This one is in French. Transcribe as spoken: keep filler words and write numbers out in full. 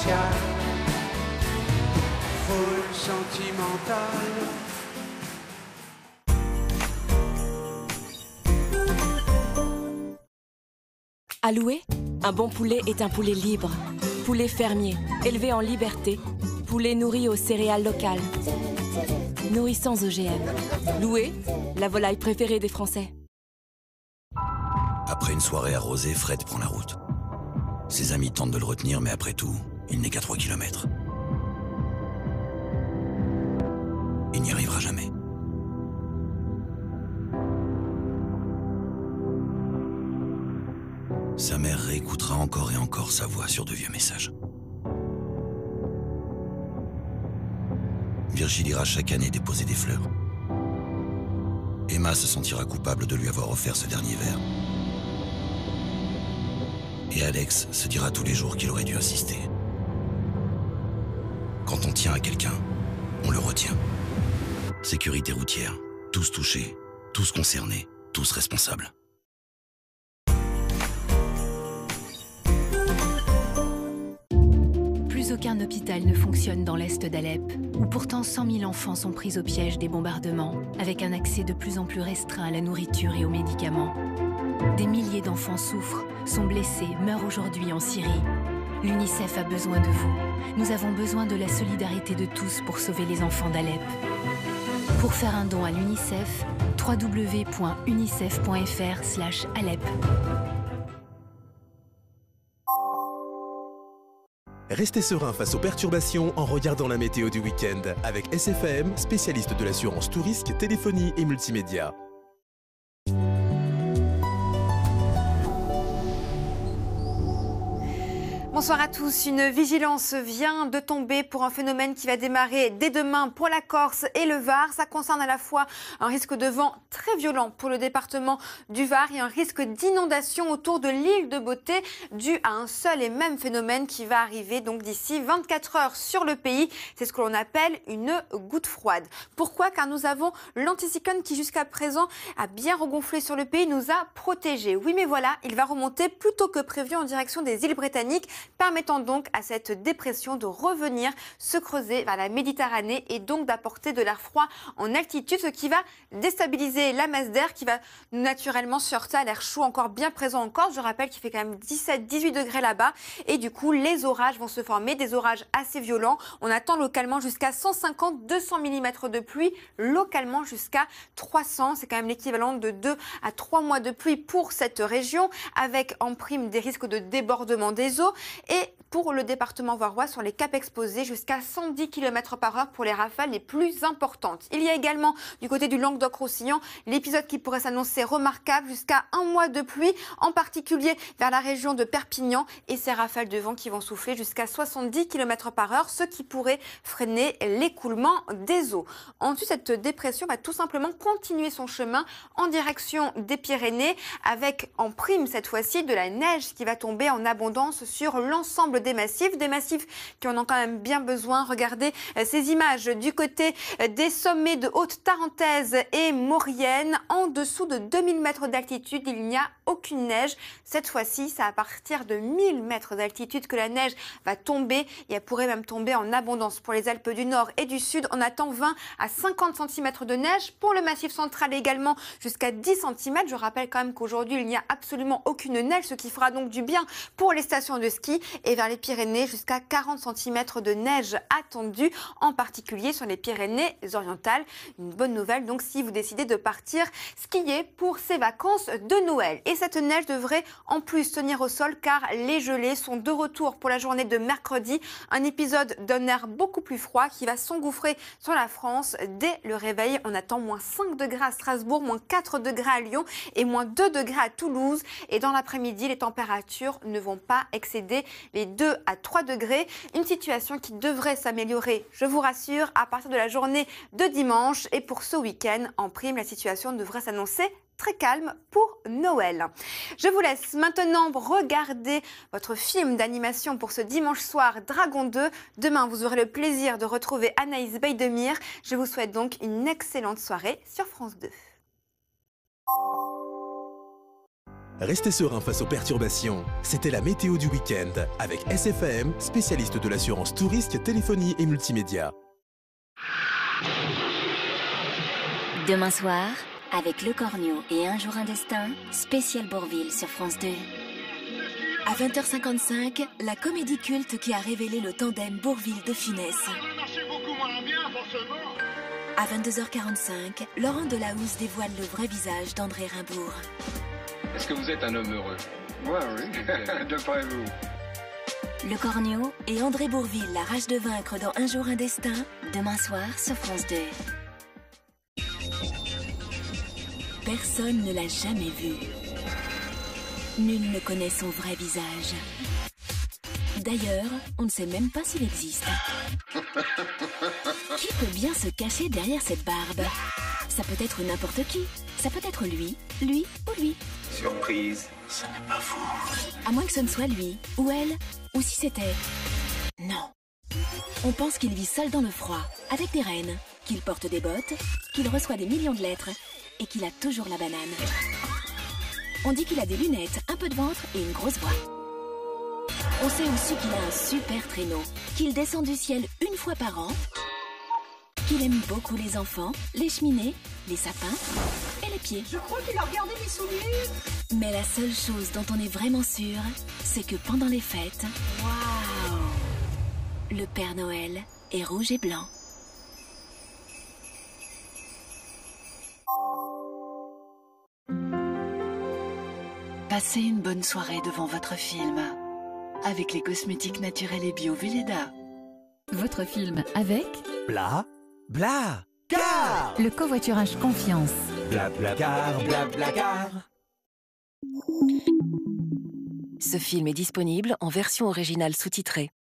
spécial, foule sentimentale. À louer, un bon poulet est un poulet libre. Poulet fermier, élevé en liberté. Poulet nourri aux céréales locales. Nourri sans O G M. Louer, la volaille préférée des Français. Après une soirée arrosée, Fred prend la route. Ses amis tentent de le retenir, mais après tout, il n'est qu'à trois kilomètres. Il n'y arrivera jamais. Sa mère réécoutera encore et encore sa voix sur de vieux messages. Virgile ira chaque année déposer des fleurs. Emma se sentira coupable de lui avoir offert ce dernier verre. Et Alex se dira tous les jours qu'il aurait dû insister. Quand on tient à quelqu'un, on le retient. Sécurité routière, tous touchés, tous concernés, tous responsables. Plus aucun hôpital ne fonctionne dans l'est d'Alep, où pourtant cent mille enfants sont pris au piège des bombardements, avec un accès de plus en plus restreint à la nourriture et aux médicaments. Des milliers d'enfants souffrent, sont blessés, meurent aujourd'hui en Syrie. L'UNICEF a besoin de vous. Nous avons besoin de la solidarité de tous pour sauver les enfants d'Alep. Pour faire un don à l'UNICEF, w w w point unicef point f r slash Alep. Restez serein face aux perturbations en regardant la météo du week-end avec S F A M, spécialiste de l'assurance tout risque, téléphonie et multimédia. Bonsoir à tous. Une vigilance vient de tomber pour un phénomène qui va démarrer dès demain pour la Corse et le Var. Ça concerne à la fois un risque de vent très violent pour le département du Var et un risque d'inondation autour de l'île de Beauté dû à un seul et même phénomène qui va arriver donc d'ici vingt-quatre heures sur le pays. C'est ce que l'on appelle une goutte froide. Pourquoi ? Car nous avons l'anticyclone qui jusqu'à présent a bien regonflé sur le pays, nous a protégés. Oui mais voilà, il va remonter plus tôt que prévu en direction des îles britanniques, permettant donc à cette dépression de revenir se creuser vers la Méditerranée et donc d'apporter de l'air froid en altitude, ce qui va déstabiliser la masse d'air qui va naturellement se heurter à l'air chaud encore bien présent en Corse. Je rappelle qu'il fait quand même dix-sept à dix-huit degrés là-bas et du coup les orages vont se former, des orages assez violents. On attend localement jusqu'à cent cinquante à deux cents millimètres de pluie, localement jusqu'à trois cents. C'est quand même l'équivalent de deux à trois mois de pluie pour cette région, avec en prime des risques de débordement des eaux. Et pour le département varois, sur les caps exposés, jusqu'à cent dix kilomètres par heure pour les rafales les plus importantes. Il y a également du côté du Languedoc-Roussillon l'épisode qui pourrait s'annoncer remarquable, jusqu'à un mois de pluie, en particulier vers la région de Perpignan, et ces rafales de vent qui vont souffler jusqu'à soixante-dix kilomètres par heure, ce qui pourrait freiner l'écoulement des eaux. Ensuite, cette dépression va tout simplement continuer son chemin en direction des Pyrénées, avec en prime cette fois-ci de la neige qui va tomber en abondance sur l'ensemble des massifs, des massifs qui en ont quand même bien besoin. Regardez ces images du côté des sommets de Haute-Tarentaise et Maurienne. En dessous de deux mille mètres d'altitude, il n'y a aucune neige. Cette fois-ci, c'est à partir de mille mètres d'altitude que la neige va tomber et elle pourrait même tomber en abondance. Pour les Alpes du Nord et du Sud, on attend vingt à cinquante centimètres de neige. Pour le Massif central également, jusqu'à dix centimètres. Je rappelle quand même qu'aujourd'hui, il n'y a absolument aucune neige, ce qui fera donc du bien pour les stations de ski. Et vers les Pyrénées, jusqu'à quarante centimètres de neige attendue, en particulier sur les Pyrénées-Orientales. Une bonne nouvelle donc si vous décidez de partir skier pour ces vacances de Noël. Et cette neige devrait en plus tenir au sol car les gelées sont de retour pour la journée de mercredi. Un épisode d'un air beaucoup plus froid qui va s'engouffrer sur la France dès le réveil. On attend moins cinq degrés à Strasbourg, moins quatre degrés à Lyon et moins deux degrés à Toulouse. Et dans l'après-midi, les températures ne vont pas excéder les deux à trois degrés. Une situation qui devrait s'améliorer, je vous rassure, à partir de la journée de dimanche. Et pour ce week-end, en prime, la situation devrait s'annoncer très calme pour Noël. Je vous laisse maintenant regarder votre film d'animation pour ce dimanche soir, Dragon deux. Demain, vous aurez le plaisir de retrouver Anaïs Beydemir. Je vous souhaite donc une excellente soirée sur France deux. Restez serein face aux perturbations. C'était la météo du week-end avec S F A M, spécialiste de l'assurance tout risque, téléphonie et multimédia. Demain soir, avec Le Cornio et Un jour un destin, spécial Bourvil sur France deux. À vingt heures cinquante-cinq, la comédie culte qui a révélé le tandem Bourvil de Funès. À vingt-deux heures quarante-cinq, Laurent Delahousse dévoile le vrai visage d'André Rimbourg. Est-ce que vous êtes un homme heureux? Moi, oui. D'après vous. Le Cornio et André Bourvil, la rage de vaincre dans Un jour un destin, demain soir sur France deux. Personne ne l'a jamais vu. Nul ne connaît son vrai visage. D'ailleurs, on ne sait même pas s'il existe. Qui peut bien se cacher derrière cette barbe? Ça peut être n'importe qui. Ça peut être lui, lui ou lui. Surprise, ce n'est pas vous. À moins que ce ne soit lui, ou elle, ou si c'était... Non. On pense qu'il vit seul dans le froid, avec des rennes, qu'il porte des bottes, qu'il reçoit des millions de lettres, et qu'il a toujours la banane. On dit qu'il a des lunettes, un peu de ventre et une grosse voix. On sait aussi qu'il a un super traîneau, qu'il descend du ciel une fois par an, qu'il aime beaucoup les enfants, les cheminées, les sapins et les pieds. Je crois qu'il a regardé mes souliers. Mais la seule chose dont on est vraiment sûr, c'est que pendant les fêtes, waouh, le Père Noël est rouge et blanc. Passez une bonne soirée devant votre film avec les cosmétiques naturels et bio Velleda. Votre film avec Bla, bla, car. le covoiturage Confiance. Bla, bla, car, bla, bla, car. Ce film est disponible en version originale sous-titrée.